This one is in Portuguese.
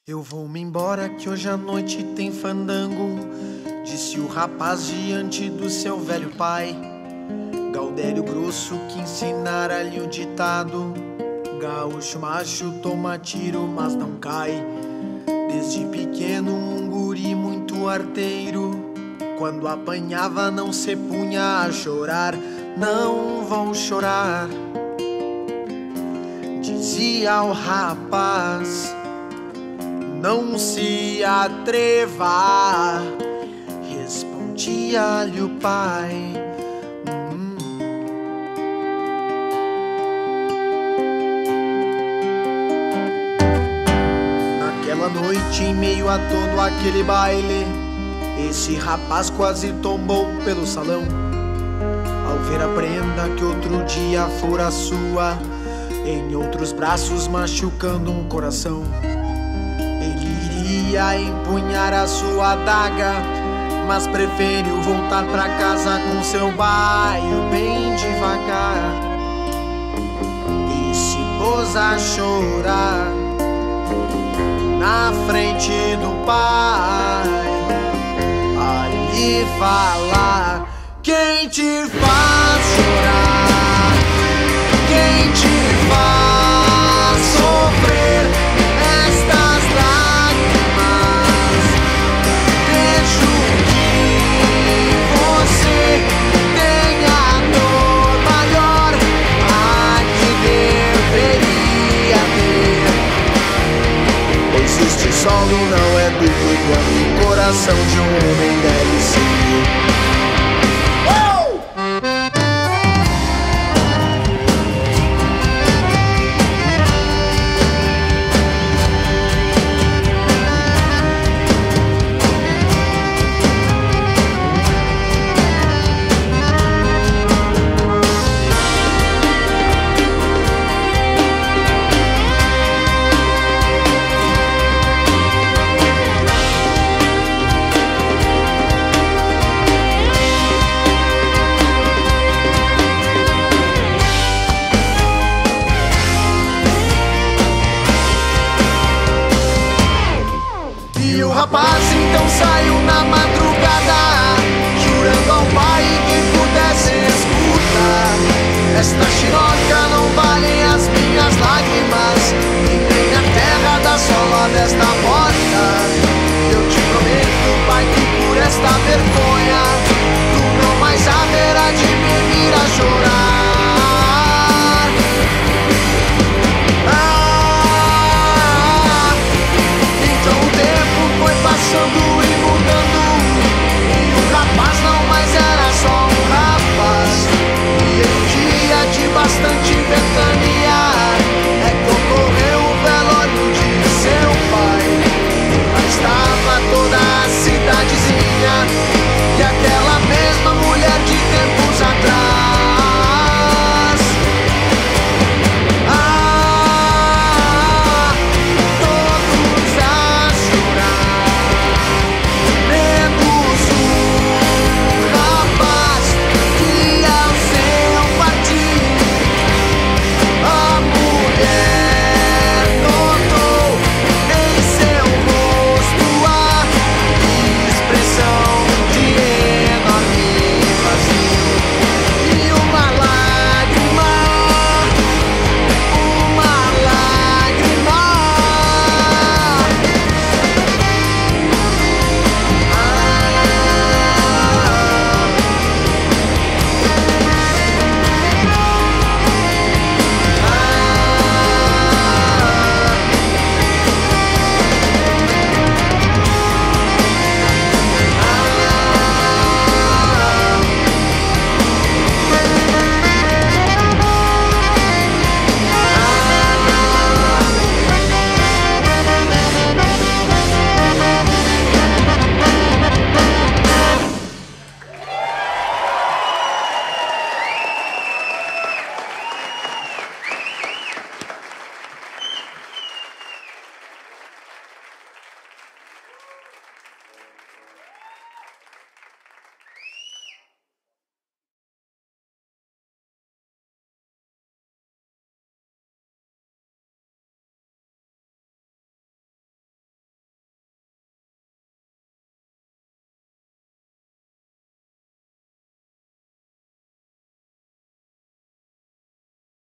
Eu vou-me embora que hoje à noite tem fandango, disse o rapaz diante do seu velho pai. Gaudério grosso que ensinara-lhe o ditado: gaúcho macho toma tiro, mas não cai. Desde pequeno um guri muito arteiro, quando apanhava não se punha a chorar. Não vou chorar, dizia o rapaz, não se atreva, respondia-lhe o pai. Naquela noite, em meio a todo aquele baile, esse rapaz quase tombou pelo salão, ao ver a prenda que outro dia fora sua, em outros braços machucando um coração. Ele iria empunhar a sua adaga, mas preferiu voltar pra casa com seu baio bem devagar, e se pôs a chorar na frente do pai, ali falar: quem te faz chorar, quem te faz sofrer estas lágrimas? Deixo que você tenha dor maior a que deveria ter, pois este solo não é duplo quanto o coração de um homem deve ser. E o rapaz então saiu na madrugada, jurando ao pai que pudesse escutar: esta chinoca não vai